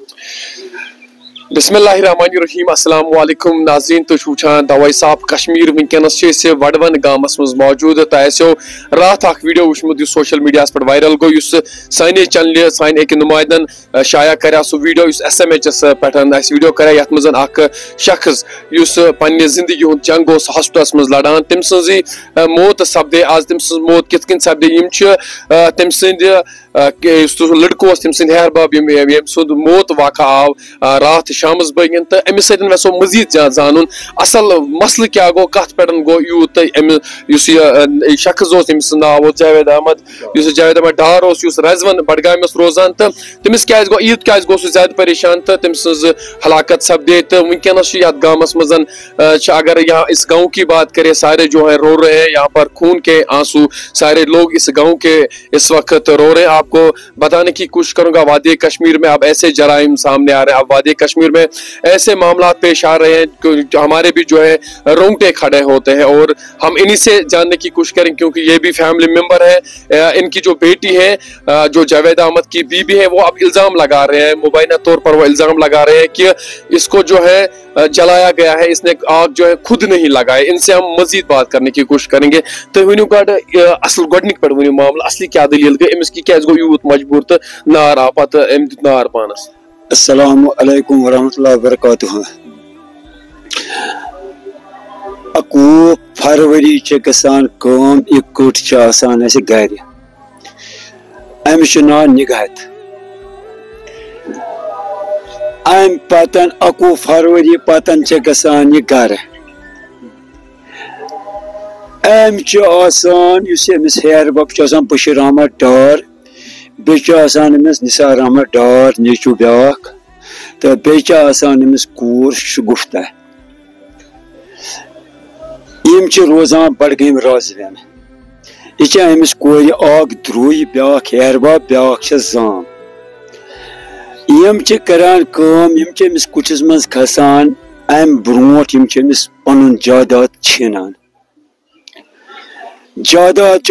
बिस्मिल्लाहिर्रहमानिर्रहीम अस्सलाम वालेकुम नाज़रीन तो वुचान दवाई साहब कश्मीर वनकस वडवन गामस मज मौजूद तो ऐसो रात अख वीडियो वुचमुत सोशल मीडिया पे वायरल गो साने चैनल सान एक नुमाइंदन शाया कर सह वीडियो SMH पे वीडियो कर ये मज शख्स पन्ने जिंदगी हुंद जंग हॉस्पिटल्स मज लड़ान तम सजी मौत सपदे आज तम सज मौत कित कन सपदे तम सद लड़को तम सद हेरबाब यम सुंद मौत वाक़ आव रात शामस बगन तो अमिस सत वेसो मजीद जान असल मसल क्या गो कत पे गो यूत शख्स तमिस नाव जावेद अहमद जावेद अहमद डार रजवन बडगामस रोजान तो तमिस क्या गो ईद क्या गो ज्यादा परेशान तो तम सज हलाकत सपदे तो वनकस गामस मजन अगर यहाँ इस गाँव की बात करें सारे जो है रो रहे हैं यहाँ पर खून के आंसू सारे लोग इस गाँव के इस वक्त रो रहे हैं। आपको बताने की कोशिश करूंगा वादी कश्मीर में अब ऐसे जराइम सामने आ रहे हैं, अब वादी कश्मीर में ऐसे मामला पेश आ रहे हैं जो हमारे भी जो है रोंगटे खड़े होते हैं और हम इन्हीं से जानने की कोशिश करें क्योंकि ये भी फैमिली मेंबर है। इनकी जो बेटी है जो जावेद अहमद की बीबी है वो अब इल्जाम लगा रहे हैं, मुबैना तौर पर वो इल्जाम लगा रहे हैं कि इसको जो है जलाया गया है, इसने आग जो है खुद नहीं लगाए। इनसे हम मजीद बात करने की कोशिश करेंगे। तो वन गड असल गोडनिक पे वन मामला असली क्या दलील गई अमिस की क्या गो यूत मजबूर तो नार आ पत अम दित नार पानस। अस्सलामु अलैकुम वरहमतुल्लाहि वबरकातुहू। 21 फरवरी गसान कम इकट गर अमिस ना निगहत अम पतन 21 फरवरी पतन गसान यह गर अमिस हेरबब बशीर अहमद डार बेस निसार अहमद डार नीचू ब्याख तो बेस कूर शगुफ्ता यम रोजान बडगम राजवन यह अमिस कोर आग द्रुय ब्याख हेरबब ब्याख जाम यम करान यम कुचस मज खसान अम ब्रोट यम पन जायदाद छीनान जायदाद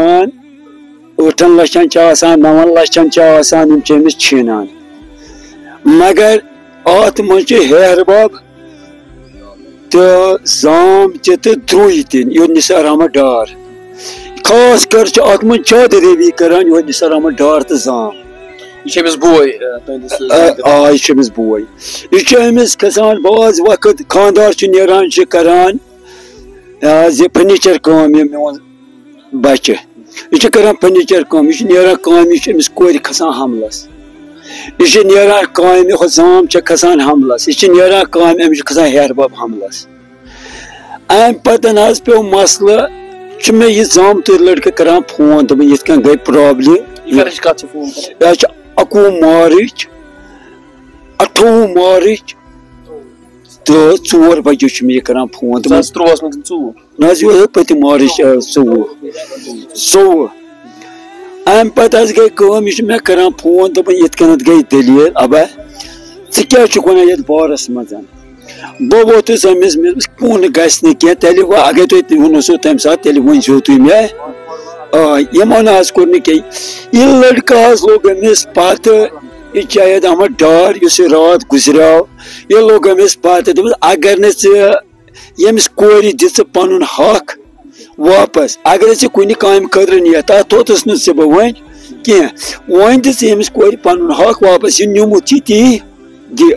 8 लक्षन 9 लक्षन छीनान मगर अत मज हेरबब तो जाम तो द्रुय तीन यो निसार अहमद डार खास कर अत मज ज्यादा रवी करान यो निसार अहमद डार तो जाम यह बोय यह बोय यह खसान बाज वक्त खानदार नान करान फर्नीचर काम मोन बच्चे यह करान फर्नीचर काम यह अमिस कोर खसान हमलस यह काम जाम खसान हमलस यह काम अमिस खसान हेरबब हमलस अम पतन पे मसल मे यह जाम तो लड़के करान फोन दपान ये गई प्रॉब्लम 21 मार्च 28 मार्च तो 4 बजे मे करान फोन ना पत मार्च 24 अम पे गई मे करान फोन दपान ये गई दलील अब क्या वन ये बारस मज बह वोतुस अमिस कून गि तेल अगर तुम वनो तम सात तेल वनो तुम मे यमन आज कोर यह लड़का लोग अमिस पत जावेद अहमद डार रात गुजराव यह लोग अमिस पत अगर नमिस कोर दिस पन हक वापस अगर कुन काम खतर नी तोतस नी बह वन कह वन दिस यमिस कोर पन हक वापस यह निमुत ती दि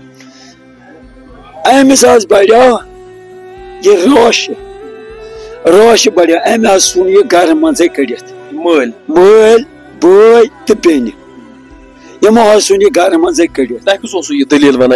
अमिस आज बढ़िया यह रोश बढ़िया अम सुन यह गर मज कड़ित मल बय तो बेन यमो सुन यह गर मज कड़ित दलील वन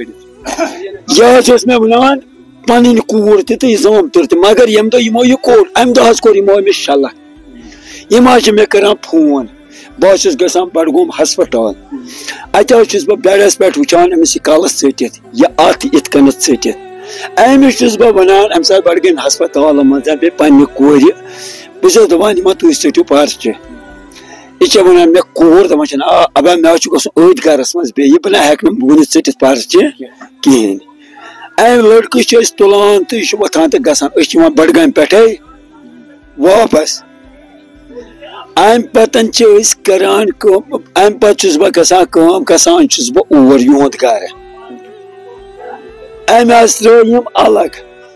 यह मे वन पन कूर ताम तुर मगर यम दो यमो यह कोर अम दो कोर यमो अमिस शलक यम मे करान फोन बस गसान बडगोम हस्पताल अत बह बेडस पे वुचान अमिस कलस टित यह अत इत कन टित अमिस बह वनान अम सा बडगम हस्पताल मज बे पन्ने कोर बस दपान यम तुम टियो पर्चे यह वन मे कोर दपान अब मे गसन अथ गरस मज बे बह हेक वन टित पर्चे कहें अम लड़के तुलान तो यह वथान तो गसान बडगम पे वापस ام پتن کران ام پتہ بہ گژھان چھس بہ اور یہد گھر ام ترٛٲے یِم الگ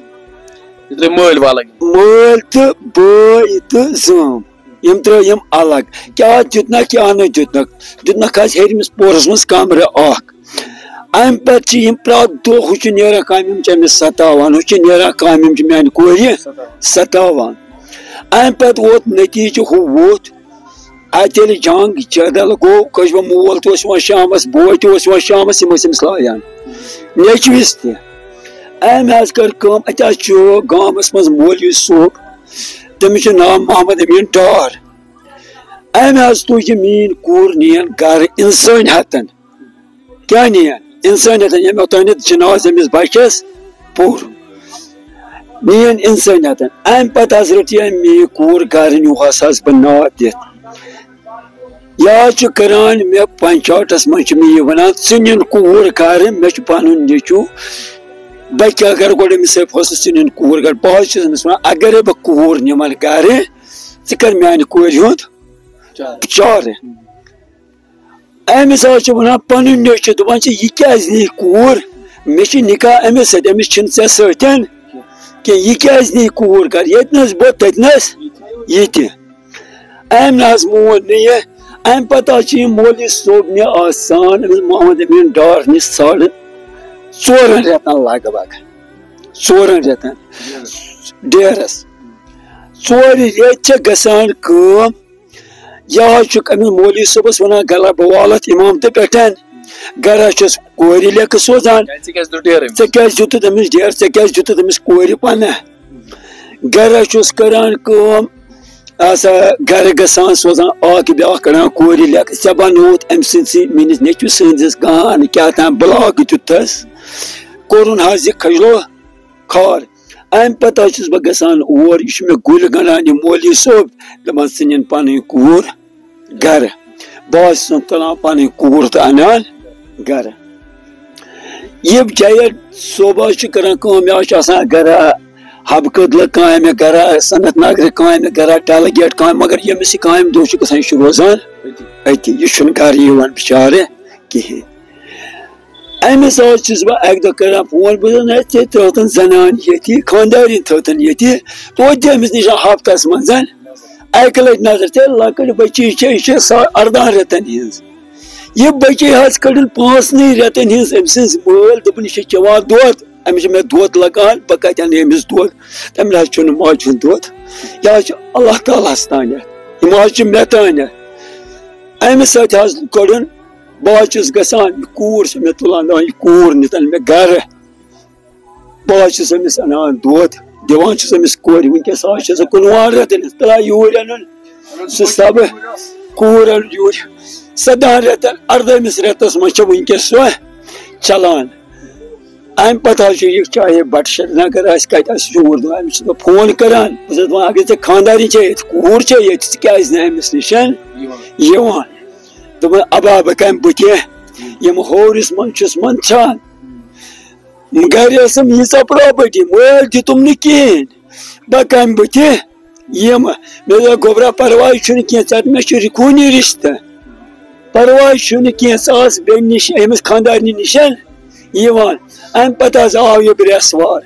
مٲلۍ تہٕ بٲے تہٕ زٲم یم ترٛٲے یِم الگ کیٛاہ دیُتنکھ کیٛاہ نہٕ دیُتنکھ حظ ہیٚرمِس پورس منٛز کمرٕ اکھ ام پتہٕ چھِ یِم پرٛٮ۪تھ دۄہ ہُہ چھُ نیران کامہِ یِم چھِ أمِس ستاوان ہُہ چھُ نیران کامہِ یِم چھِ میانہِ کورِ ستاوان ام پتہٕ ووت نتیٖجہٕ ہُہ ووت اتہِ ییٚلہِ جنگ جدل گوٚو کٔشبہ مول تہِ اوس یِوان شامس بوے تہِ اوس یِوان شامس یِم ٲسۍ أمِس لایان نیچوِس تہِ أمۍ حظ کٔر کٲم اتہِ حظ چھُ گامس منٛز مولوی صوب تٔمِس چھُ ناو محمد امین ڈار أمۍ حظ تُج یہِ میٲنۍ کوٗر نِیَن گرٕ اِنسٲنیتن کیٛاہ نِیَن اِنسٲنیتن ییٚمہِ اوٚتانٮ۪تھ جناز أمِس بچس پوٚر نِیَن اِنسٲنیتن أمۍ پتہٕ حظ رٔٹ یہِ میٲنۍ کوٗر گرٕ نیوٗہس حظ بہٕ ناد دِتھ یہِ حظ چھُ کران مےٚ پنچاٹس منٛز چھُ مےٚ یہِ ونان ژٕ نِن کوٗر گرٕ مےٚ چھُ پنُن نیٚچوٗ بہٕ کیٛاہ کرٕ گۄڈٕ أمِس سۭتۍ فٲصلہٕ ژٕ نِن کوٗر گرٕ بہٕ حظ چھُس أمِس ونان اگرے بہٕ کوٗر نِمن گرٕ ژٕ کر میانہِ کورِ ہُنٛد چارٕ أمِس حظ چھُ ونان پنُن نیٚچوٗ دپان چھِ یہِ کیٛازِ نی کوٗر مےٚ چھُ نکاح أمِس سۭتۍ أمِس چھُنہٕ ژےٚ سۭتۍ کینٛہہ یہِ کیٛازِ نی کوٗر گرٕ ییٚتہِ نس بہٕ تتہِ نس یہِ تہِ أمۍ نہ حظ مون نہٕ یہِ أمۍ پتہٕ حظ چھِ یِم مولوی صوبنہِ آسان أمِس محمد امین ڈار نِش ساڑٕ ژورن رٮ۪تن لگ بگ ژورن رٮ۪تن ڈیرس ژورِ رٮ۪تۍ چھِ گژھان کٲم یہِ حظ چھُکھ أمِس مولوی صٲبس ونان گلا بہٕ والتھ امامتہٕ پٮ۪ٹھ گرا چھُس کورِ لیکھٕ سوزان ژےٚ کیٛازِ دیُتُتھ أمِس ڈیر ژےٚ کیٛازِ دیُتُتھ أمِس کورِ پناہ گرا چھُس کران کٲم ہسا گرٕ گژھان سوزان اکھ بیاکھ کڑان کورِ لیکھٕ ژےٚ بنووُتھ أمۍ سٕنٛدسٕے میٲنِس نیٚچوِس سٕنٛدِس گان کیٛاہ تام بلاک دیُتتھس کوٚرُن حظ یہِ کھجلو کھار أمۍ پتہٕ حظ چھُس بہٕ گژھان اور یہِ چھُ مےٚ گُلۍ گنڈان یہِ مولوی صٲب دپان ژٕ نِن پنٕنۍ کوٗر گرٕ بہٕ حظ چھُسن تُلان پنٕنۍ کوٗر تہٕ انان گرٕ یہِ جایڈ صوب حظ چھُ کران کٲم یہِ حظ چھُ آسان گرا حبہٕ کدلہٕ کامہِ گرا سنت نگرٕ کامہِ گرا ڈل گیٹ کامہِ مگر ییٚمِس یہِ کامہِ دۄہ چھُ گژھان یہِ چھُ روزان أتی یہِ چھُنہٕ گرٕ یِوان بِچارٕ کِہیٖنۍ أمِس حظ چھُس بہٕ اکہِ دۄہ کران فون بہٕ چھُس ژےٚ ترٛٲوتن زنان ییٚتہِ خانٛدارِنۍ تھٲوتن ییٚتہِ توتہِ أمِس نِش ہفتس منٛز اکہِ لٹہِ نظر ژےٚ لۄکٕٹ بچی چھےٚ یہِ چھِ 18 رٮ۪تن ہِنٛز یہِ بچی حظ کٔڑٕن 5 رٮ۪تن ہِنٛز أمۍ سٕنٛز مٲلۍ دوٚپُن یہِ چھِ چٮ۪وان دۄد أمِس چھُ مےٚ دۄد لگان بہٕ کتہِ انہٕ أمِس دۄد تٔمِس حظ چھُنہٕ ماجہِ ہُنٛد دۄد یہِ حظ چھُ اللہ تعالیٰ ہس تانٮ۪تھ یِم حظ چھِ مےٚ تانٮ۪تھ أمِس سۭتۍ حظ کوٚڑُن بہٕ حظ چھُس گژھان یہِ کوٗر چھِ مےٚ تُلان دپان یہِ کوٗر نِتن مےٚ گرٕ بہٕ حظ چھُس أمِس انان دۄد دِوان چھُس أمِس کورِ ؤنکیٚس حظ چھِ سۄ 15 رٮ۪تن ترٛاو یوٗرۍ انُن سُہ سبہٕ کوٗر انُن یوٗرۍ 17 رٮ۪تن 18مِس رٮ۪تس منٛز چھِ ؤنکیٚس سۄ چلان امہِ پتہٕ حظ چھُ یہِ چاہے بٹہٕ سری نگر آسہِ کتہِ آسہِ یوٗر دِوان أمِس چھُس بہٕ فون کران بہٕ چھُس دپان اگر ژےٚ خانٛدارِنۍ چھے ییٚتہِ کوٗر چھے ییٚتہِ ژٕ کیٛازِ نہٕ أمِس نِش یِوان دوٚپُن ابا بہٕ کمہِ بٕتھِ یِم ہورِس منٛز چھُس منٛدچھان گرِ ٲسٕم ییٖژاہ پراپرٹی مٲلۍ دِتُم نہٕ کِہینۍ بہٕ کمہِ بٕتھِ یِمہٕ مےٚ دوٚپ گوبرا پرواے چھُنہٕ کینٛہہ ژےٚ مےٚ چھُ خوٗنی رِشتہٕ پرواے چھُنہٕ کینٛہہ ژٕ آس بیٚنہِ نِش أمِس خانٛدارنہِ نِش یِوان امہِ پتہٕ حظ آو یہِ برٛیسوار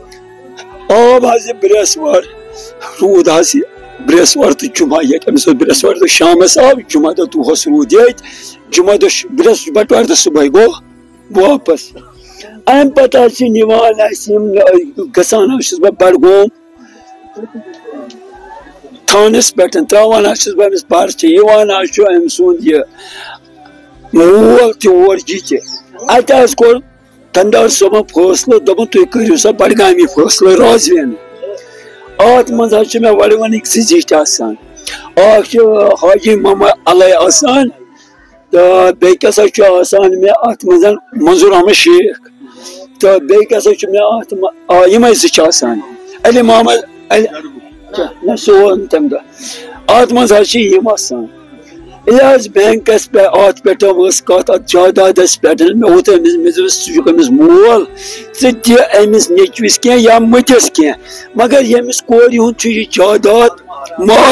آو حظ یہِ برٛیسوار روٗد حظ یہِ برٛیسوار تہٕ جُمعہ ییٚتہِ أمِس اوس برٛیسوار دۄہ شامس آو جُمعہ دۄہ دۄہس روٗد ییٚتہِ جُمعہ دۄہ بٹوارِ دۄہ صبحٲے گوٚو واپس امہِ پتہٕ حظ چھِ نِوان اسہِ یِم گژھان حظ چھُس بہٕ بڈگوم تھانس پٮ۪ٹھ تراوان حظ چھُس بہٕ أمِس پرچہِ یِوان حظ چھُ أمۍ سُنٛد یہِ مول تہِ اور یِتہِ اتہِ حظ کوٚر دندار صٲبن فٲصلہٕ دوٚپُن تُہۍ کٔرِو سا بڈگامی فٲصلہٕ رازوینہٕ اتھ منٛز حظ چھِ مےٚ وڈگامٕکۍ 2 زِٹھۍ آسان اکھ چھُ حاجی محمد علی آسان تہٕ بیٚیہِ کیٛاہ سا چھُ آسان مےٚ اتھ منٛز منظور احمد شیخ تہٕ بیٚیہِ کیٛاہ سا چھُ مےٚ اتھ یِمے 2 چھِ آسان علی محمد نہ سُہ اوس نہٕ تمہِ دۄہ اتھ منٛز حظ چھِ یِم آسان ییٚلہِ حظ بینکس پٮ۪ٹھ اتھ پٮ۪ٹھ ٲس کتھ اتھ جایدادس پٮ۪ٹھ مےٚ ووت أمِس مےٚ دوٚپُس ژٕ چھُکھ أمِس مول ژٕ دِ أمِس نیٚچوِس کینٛہہ یا مٔتِس کینٛہہ مگر ییٚمِس کورِ ہُنٛد چھُ یہِ جایداد مہرٕ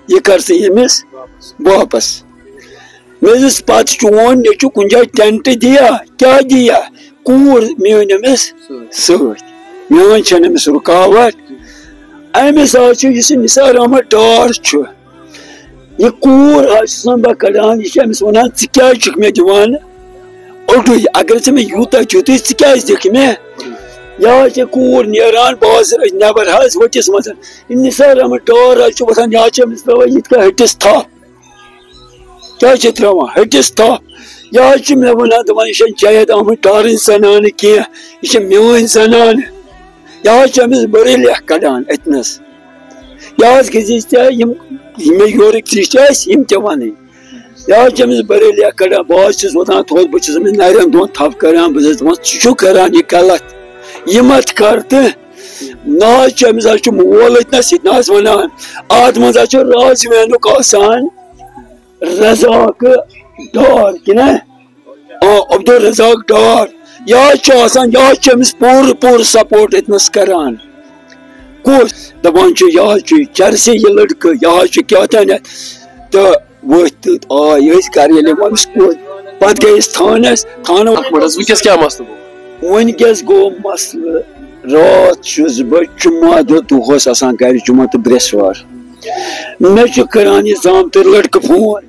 یہ کر سا یمس واپس میس پتہ چون یہ کن جائے ٹینٹ دیا کیا دیا کور میون امس ست میون چھ امس رکاوٹ امس اس نثار احمد ڈار یہ کور بہ کڑان یہ امس ونان کیا مے دان اوڈے اگر ژے مے یوتہ دت ژٕ دکھ مے یہ کور نیران بازر نبر حض وٹس مز نثار احمد ڈار وتھان یہ امس تراوان یت کیا ہٹس تھپ کیا تراوان ہٹس تھپ یہ مے ونان دپان یہ جاوید احمد ڈارن زنان کی یہ میون زنان یہ امس بڑے لیکھ کڑان اتنس یہ گزس مے یورک ترٛیش یم تہ ون یہ امس بڑے لیکھ کڑان بہت وتھان تھوٚد بہٕ چھُس أمِس نرٮ۪ن دۄن تھپ کران بہٕ چھُس دپان ژٕ چھُکھ کران یہ غلط یہ مت کر تہ نا امس مول اتنس یہ ونان ات مز رازوینک آسان رزاق ڈار کنا عبدالرزاق ڈار یہ امس پور سپورٹ اتنس کران کس دپان یہ چرسی یہ لڑکہ یہ کیا تین تو وت آئے کر امس پتہ گیس تھانس ونکس کیا مسئلہ ونکس گو مسئلہ رات چھس بہ جمعہ دہ دہس آسان گر جمعہ تو برسوار مے کران یہ زامتر لڑکہ فون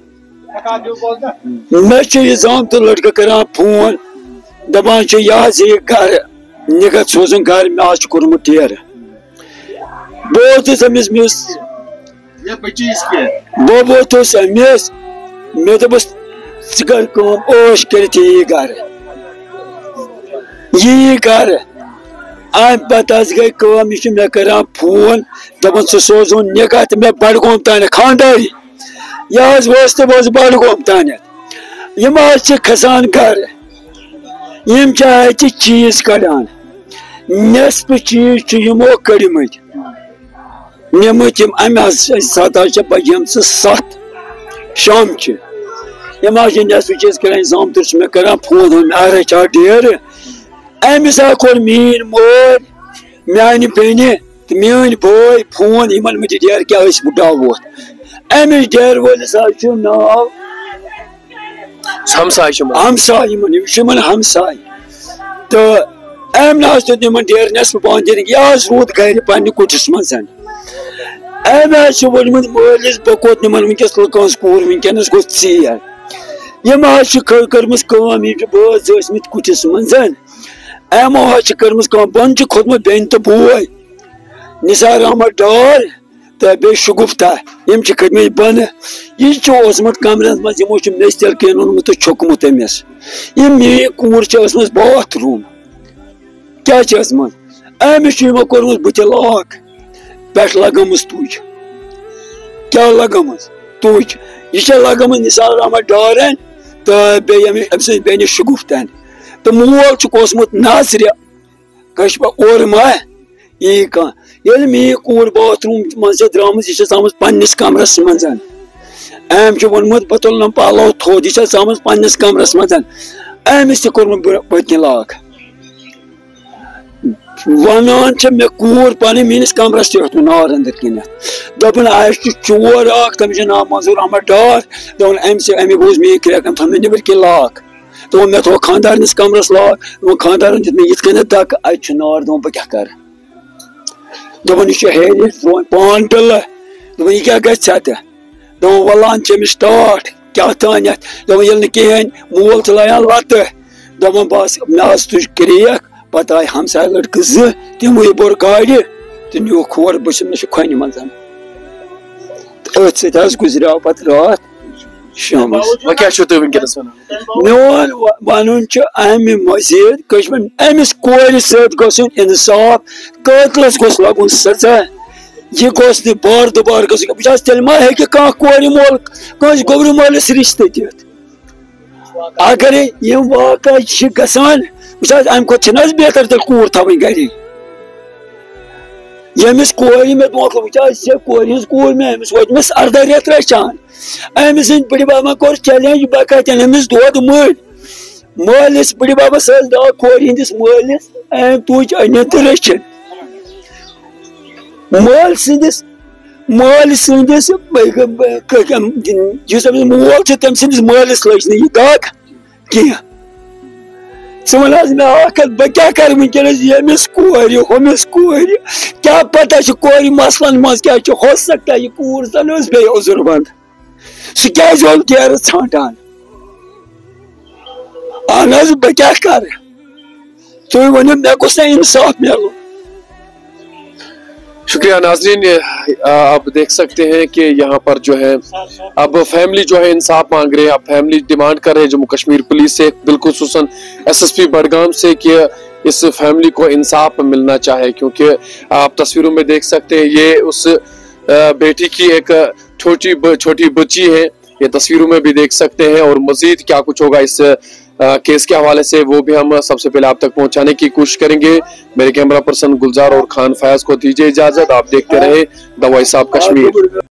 مے زامتر لڑکہ کران فون دپان یہ گر نگت سوزن گر مے آج کورمت ڈیر بہ ووتھس امس بہ ووتھس امس مے دپس ژٕ کر کٲم عٲش کٔرِتھ یی گر یہ گر ام پتہ گئی کٲم یہ مے کران فون دپان ژٕ سوزُن نگاہ تہ مے بڈگوم تانیتھ خانداری یہ وس تہ بہٕ بڈگوم تانیتھ یم کھسان گر یم اتہ چیز کڑان نصف چیز یمو کڑمت نمت ام سات بجے 7 شام یم نصف چیز کران زامتر مے کران فون رچا ڈیر امس کور مین مول میانہ بیٚنہِ تو میون بٲے فون یمن مجھے ڈیر کیا بڈا ووت امس ڈیر وٲلِس ناو ہمساے ہمساے تو ام دیت ڈیر نصف پان دن یہ رود گر پنہ کٹس مز ام وونمت مالس بہ کوت نمن ونکس لکان کور ونکس گو ژیر یم کرمس کٲم یہ بٲژ ٲسمٕتۍ کٹس مز امو کرمس کٲم بۄن چھُ کھوٚتمُت بیٚنہِ تہٕ بوے نثار احمد ڈار تو بیٚیہِ شگفتہ یم کھٔتمٕتۍ بۄنہٕ یہ اوسمُت کمرس مز یمو میستر کین اوٚنمُت تہٕ چھوٚکمُت أمِس یہ میٲنۍ کوٗر چھِ ٲسمٕژ باتھ روٗم کیا ٲسمٕژ أمِس چھُ یِمو کوٚرمُت بٕتھِ لاک پٮ۪ٹھ لگٲمٕژ تُج کیا لگٲمٕژ تُج یہ چھےٚ لگٲمٕژ نثار احمد ڈارن تہٕ بیٚیہِ أمۍ سٕنٛزِ بیٚنہِ شگفتن تو مول چھُکھ اوسمُت نظرِ کش اور ما یی کانٛہہ ییٚلہِ میٲنۍ کوٗر باتھ روٗم منٛز چھےٚ درٛامٕژ یہِ چھےٚ ژامٕژ پننِس کمرس منٛز أمۍ چھُ ووٚنمُت بہٕ تُلنم پلو تھوٚد یہِ چھےٚ ژامٕژ پننِس کمرس منٛز أمِس تہِ کوٚرمُت پٔتۍ لاک ونان چھےٚ مےٚ کوٗر پنٕنۍ میٲنِس کمرس تہِ ہیوٚتُن نار أنٛدٕر کٔنِتھ دوٚپُن اسہِ چھُ چور اکھ تٔمِس چھُ ناو منظور احمد ڈار دوٚپُن امی بوٗز میٲنۍ کرٛیک أمۍ تھوٚو مےٚ نیٚبٕرۍ کِنۍ لاک دوٚپُن مےٚ تھوٚو خاندارنِس کمرس لاک دوٚپُن خاندارن دیُت مےٚ یِتھ کٔنٮ۪تھ دکہٕ اتہِ چھُ نار دوٚپُن بہٕ کیٛاہ کرٕ دوٚپُن یہِ چھُ ہیٚرِ ترٛووُن پان ٹِلہٕ دوٚپُن یہِ کیٛاہ گژھِ ژےٚ تہِ دوٚپُن ولان چھِ أمِس ٹاٹھ کیٛاہ تانیتھ دوٚپُن ییٚلہِ نہٕ کِہیٖنۍ مول چھُ لایان لتہٕ دوٚپُن بس مےٚ حظ تُج کرٛیک پتہٕ آیہِ ہمساے لڑکہٕ 2 تِموٕے بوٚر گاڑِ تہٕ نیوٗکھ ہور بہٕ چھُس مےٚ چھُ کھۄنہِ منٛز أتھۍ سۭتۍ حظ گُزریٛاو پتہٕ راتھ شامس میون ونُن چھُ امہِ مزیٖد أمِس کورِ سۭتۍ گوٚژھُن انصاف قٲتلس گوٚژھ لگُن سزا یہ گوٚژھ نہٕ بار دُبار گژھُن بہٕ چھس تیٚلہِ ما ہیٚکہِ کانٛہہ کورِ مول کٲنٛسہِ گوٚبرِ مٲلِس رشتہٕ دِتھ اگرے یِم واقعہٕ چھِ گژھان بہٕ چھس امہِ کھۄتہٕ چھِنہٕ حظ بہتر تیٚلہِ کوٗر تھاوٕنۍ گرِ ییٚمِس کورِ مےٚ دھوکہٕ وٕچھ حظ ژےٚ کورِ ہٕنٛز کوٗر مےٚ أمِس وٲتمٕژ 18 رٮ۪تھ رچھان أمۍ سٕنٛدۍ بٕڈِ ببن کوٚر چیلینج بہٕ کتٮ۪ن أمِس دۄد مٔلۍ مٲلِس بٕڈِ ببس ٲس دوا کورِ ہٕنٛدِس مٲلِس أمۍ تُج أنِتھ تہٕ رٔچھِتھ مٲلۍ سٕنٛدِس مال سندس مول تم سندس مالس لگ یہ داغ کی ون حظ میں بہ کیا کر ونکس یمس کور ہومس کور کیا پتہ کور مسلن مز کیا ہو سکتا ہے یہ کور زن بی عذر بند سہ کیاز گیر ژھانٹان اہن حظ بہ کیا کر تھی ؤنو مے گوٚژھ نا انصاف ملن. شکریہ ناظرین، آپ دیکھ سکتے ہیں کہ یہاں پر جو ہے اب فیملی جو ہے انصاف مانگ رہے ہیں. اب فیملی ڈیمانڈ کر رہے ہیں جموں کشمیر پولیس سے، بالخصوصاً SSP بڈگام سے، کہ اس فیملی کو انصاف ملنا چاہے، کیونکہ آپ تصویروں میں دیکھ سکتے ہیں یہ اس بیٹی کی ایک چھوٹی بچی ہے، یہ تصویروں میں بھی دیکھ سکتے ہیں. اور مزید کیا کچھ ہوگا اس کیس کے حوالے سے وہ بھی ہم سب سے پہلے آپ تک پہنچانے کی کوشش کریں گے. میرے کیمرہ پرسن گلزار اور خان فیاض کو دیجیے اجازت. آپ دیکھتے رہے دا وائس آف کشمیر.